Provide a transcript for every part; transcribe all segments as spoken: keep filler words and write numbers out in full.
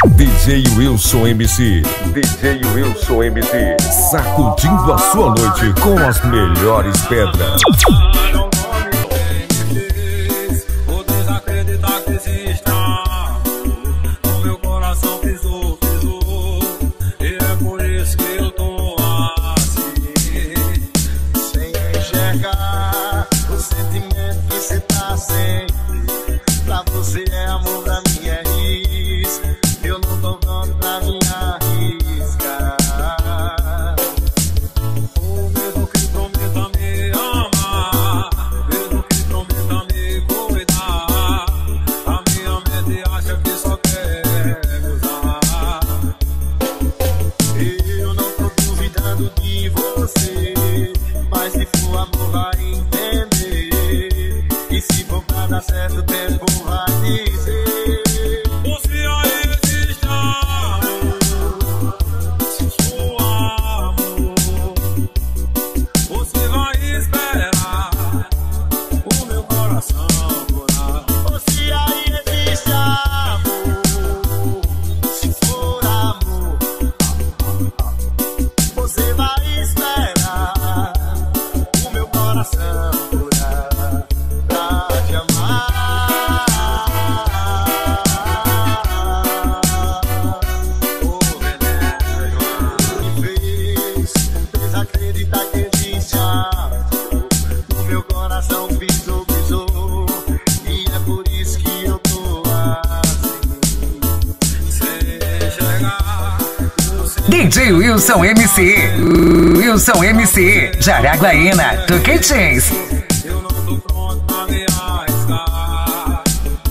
D J Wilson M C, D J Wilson M C, sacudindo a sua noite com as melhores pedras. Você é amor da minha raiz, eu não tô dando pra minha risca. O mesmo que prometa me amar, mesmo que prometa me cuidar, a minha mente acha que só quer me usar. Eu não tô duvidando de você, mas se for amor vai entender. E se for pra dar certo tempo vai dizer. Você aí existe amor, se for amor, você vai esperar o meu coração curar. Você aí existe amor, se for amor, você vai esperar o meu coração curar. Pra te amar. D J Wilson M C, Wilson M C, Jaraguaína, Tocantins. Eu não tô pronto pra me arriscar.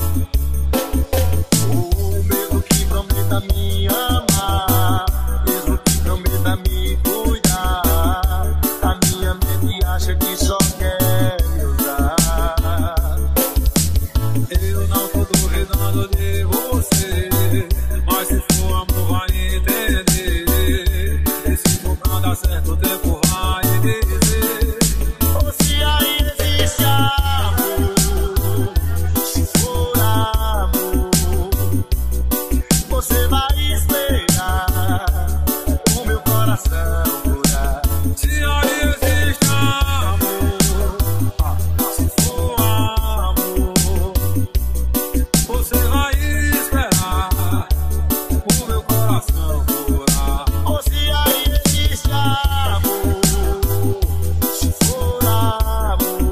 O mesmo que prometa me amar, mesmo que prometa me cuidar, a minha mente acha que só quer me usar. Eu não tô duvidando de você, mas se for amor vai entender. Dá certo tempo vai dizer. Ou se aí existe amor, se for amor, você vai esperar o meu coração curar. Se aí existe amor, se for amor, você vai esperar o meu coração curar. Ou se aí existe amor, se for amor,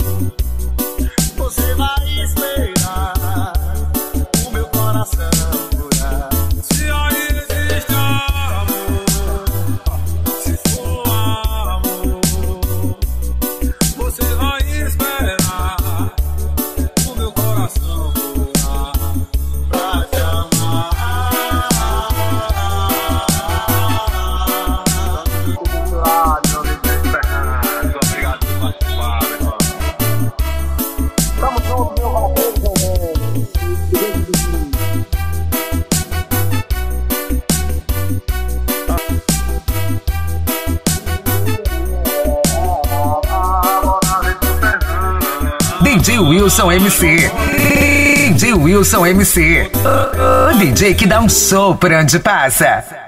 você vai esperar o meu coração curar. Se aí existe amor, se for amor, você vai esperar o meu coração curar. Pra te amar. Obrigado por participar, meu irmão. Tamo junto, meu rapaz, D J Wilson M C, D J Wilson M C, o D J que dá um show por onde passa.